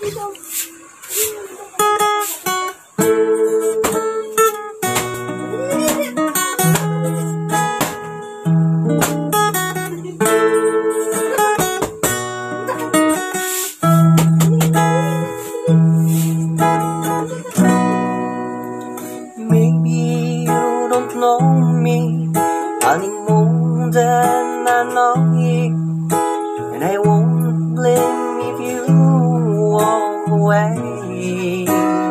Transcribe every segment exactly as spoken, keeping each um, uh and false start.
Maybe you don't know me any more than I know you, and I won't blame if you walk away.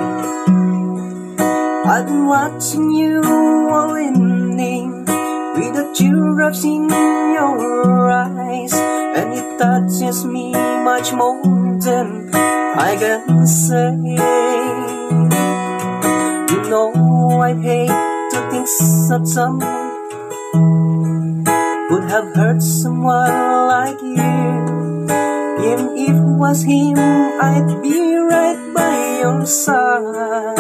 I've been watching you all evening with the teardrops in your eyes, and it touches me much more than I can say. You know I'd hate to think that someone would have hurt someone like you. Even if it was him, I'd be right by your side.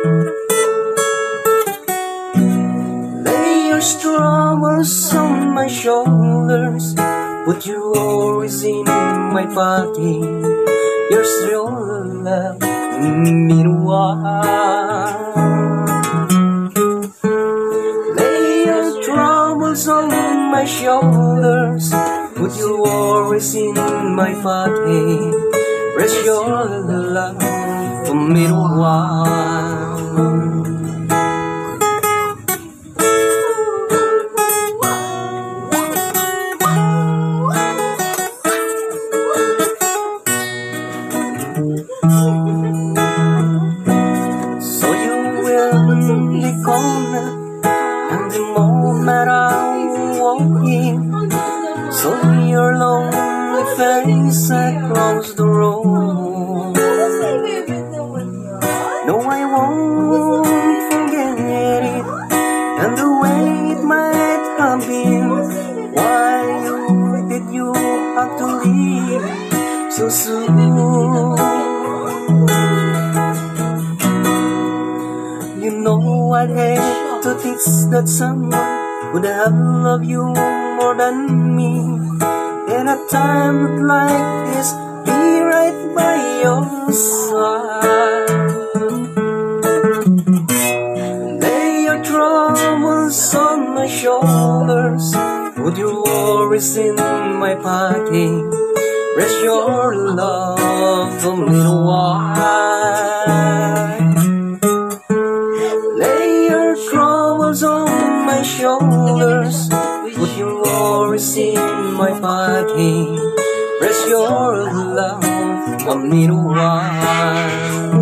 Lay your troubles on my shoulders, put your worries in my pocket. Here's your love, meanwhile. Lay your troubles on my shoulders, put your worries in my pocket. Rest your love for me a while. So you will be corner, and the moment I walk in, so your lonely face across the road. No, I won't forget it, and the way it might have been. Why you did you have to leave so soon? You know I'd hate to think that someone would have loved you more than me. In a time like this, be right by your side. Lay your troubles on my shoulders, put your worries in my pocket. Rest your love for me a while. Lay your troubles on my shoulders, put your worries in my pocket. Rest your love for me a while.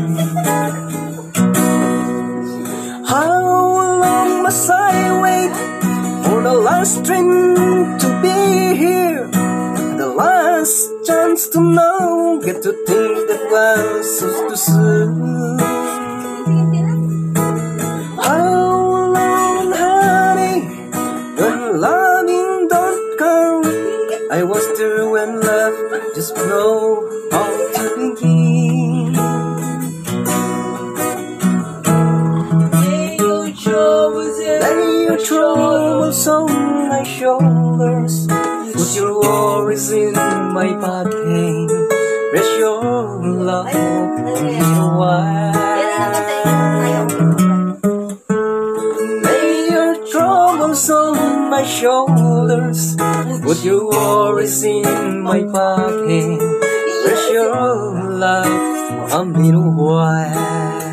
How long must I wait for the last train to be here? The last chance to know, get to think that was so too soon. How long, honey, when loving don't come? I was there when love just know how to begin. Lay your troubles, lay your troubles on my shoulders, put your worries in my pocket. Rest your love for me a while. Lay your troubles on my shoulders, put your worries in my pocket. Rest your love for me a while.